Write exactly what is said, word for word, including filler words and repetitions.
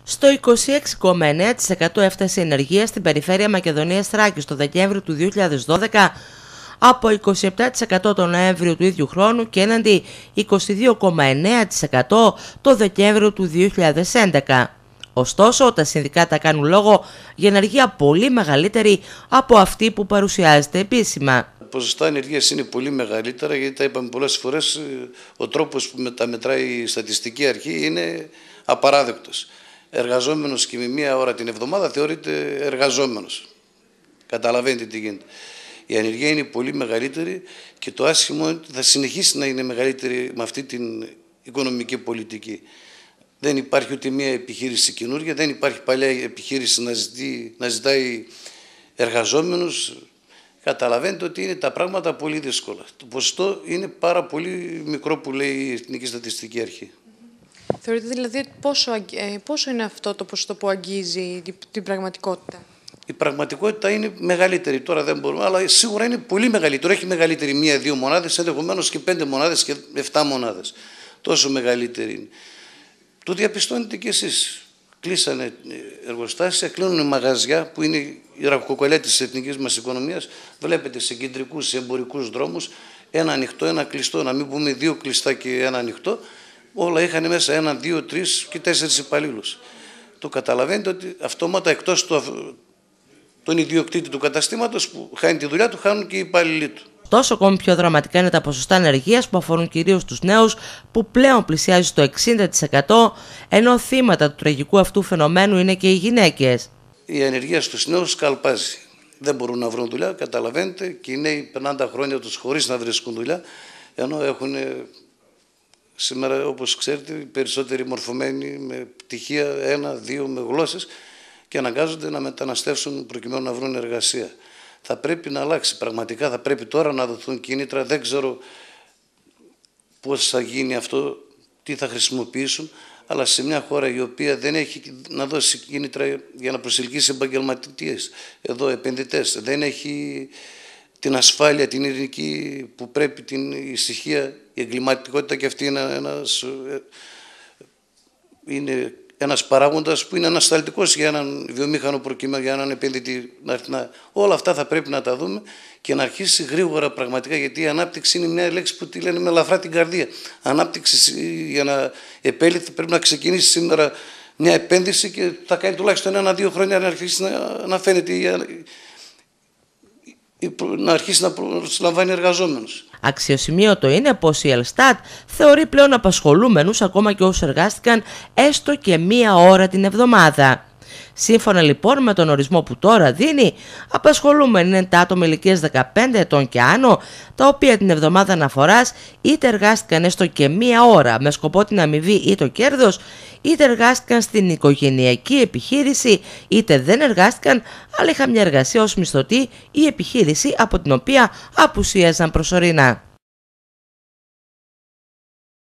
Στο είκοσι έξι κόμμα εννέα τοις εκατό έφτασε η ενεργεία στην περιφέρεια Μακεδονίας Θράκης το Δεκέμβριο του δύο χιλιάδες δώδεκα, από είκοσι επτά τοις εκατό τον Νοέμβριο του ίδιου χρόνου και έναντι είκοσι δύο κόμμα εννέα τοις εκατό το Δεκέμβριο του δύο χιλιάδες έντεκα. Ωστόσο, τα συνδικάτα κάνουν λόγο για ενεργεία πολύ μεγαλύτερη από αυτή που παρουσιάζεται επίσημα. Τα ποσοστά ενεργείας είναι πολύ μεγαλύτερα, γιατί τα είπαμε πολλές φορές, ο τρόπος που τα μετράει η στατιστική αρχή είναι απαράδεκτος. Εργαζόμενος και με μία ώρα την εβδομάδα θεωρείται εργαζόμενος. Καταλαβαίνετε τι γίνεται. Η ανεργία είναι πολύ μεγαλύτερη και το άσχημο είναι ότι θα συνεχίσει να είναι μεγαλύτερη με αυτή την οικονομική πολιτική. Δεν υπάρχει ούτε μία επιχείρηση καινούργια, δεν υπάρχει παλιά επιχείρηση να, ζητεί, να ζητάει εργαζόμενους. Καταλαβαίνετε ότι είναι τα πράγματα πολύ δύσκολα. Το ποσοστό είναι πάρα πολύ μικρό που λέει η Εθνική Στατιστική Αρχή. Θεωρείτε δηλαδή πόσο, πόσο είναι αυτό το ποσοστό που αγγίζει την πραγματικότητα? Η πραγματικότητα είναι μεγαλύτερη. Τώρα δεν μπορούμε, αλλά σίγουρα είναι πολύ μεγαλύτερη. Έχει μεγαλύτερη μία-δύο μονάδες, ενδεχομένως και πέντε μονάδες και εφτά μονάδες. Τόσο μεγαλύτερη είναι. Το διαπιστώνετε κι εσείς. Κλείσανε εργοστάσια, κλείνουν μαγαζιά που είναι η ραχοκοκαλιά της εθνικής μας οικονομίας. Βλέπετε σε κεντρικούς, σε εμπορικούς δρόμους, ένα ανοιχτό, ένα κλειστό. Να μην πούμε δύο κλειστά και ένα ανοιχτό. Όλα είχαν μέσα ένα, δύο, τρεις και τέσσερις υπαλλήλους. Το καταλαβαίνετε ότι αυτόματα εκτός του, τον ιδιοκτήτη του καταστήματος που χάνει τη δουλειά του, χάνουν και οι υπάλληλοι του. Τόσο ακόμη πιο δραματικά είναι τα ποσοστά ανεργίας που αφορούν κυρίως τους νέους, που πλέον πλησιάζει στο εξήντα τοις εκατό, ενώ θύματα του τραγικού αυτού φαινομένου είναι και οι γυναίκες. Η ανεργία στους νέους καλπάζει. Δεν μπορούν να βρουν δουλειά, καταλαβαίνετε, και οι νέοι περνάνε τα χρόνια τους χωρίς να βρίσκουν δουλειά, ενώ έχουν σήμερα, όπως ξέρετε, οι περισσότεροι μορφωμένοι με πτυχία ένα, δύο, με γλώσσες και αναγκάζονται να μεταναστεύσουν προκειμένου να βρουν εργασία. Θα πρέπει να αλλάξει. Πραγματικά θα πρέπει τώρα να δοθούν κίνητρα. Δεν ξέρω πώς θα γίνει αυτό, τι θα χρησιμοποιήσουν, αλλά σε μια χώρα η οποία δεν έχει να δώσει κίνητρα για να προσελκύσει επαγγελματίες, εδώ επενδυτές, δεν έχει την ασφάλεια, την ειρηνική που πρέπει, την ησυχία, η εγκληματικότητα, και αυτή είναι ένας, είναι ένας παράγοντας που είναι ανασταλτικός για έναν βιομήχανο προκειμένου, για έναν επενδυτή. Να, όλα αυτά θα πρέπει να τα δούμε και να αρχίσει γρήγορα πραγματικά, γιατί η ανάπτυξη είναι μια λέξη που τη λένε με ελαφρά την καρδία. Ανάπτυξη, για να επέλθει, πρέπει να ξεκινήσει σήμερα μια επένδυση και θα κάνει τουλάχιστον ένα-δύο χρόνια να αρχίσει να, να φαίνεται, να αρχίσει να προσλαμβάνει εργαζόμενους. Αξιοσημείωτο είναι πως η Ελστάτ θεωρεί πλέον απασχολούμενους ακόμα και όσους εργάστηκαν έστω και μία ώρα την εβδομάδα. Σύμφωνα λοιπόν με τον ορισμό που τώρα δίνει, απασχολούμενοι είναι τα άτομα ηλικίας δεκαπέντε ετών και άνω, τα οποία την εβδομάδα αναφοράς είτε εργάστηκαν έστω και μία ώρα με σκοπό την αμοιβή ή το κέρδος, είτε εργάστηκαν στην οικογενειακή επιχείρηση, είτε δεν εργάστηκαν, αλλά είχαν μια εργασία ως μισθωτή ή επιχείρηση από την οποία απουσίαζαν προσωρινά.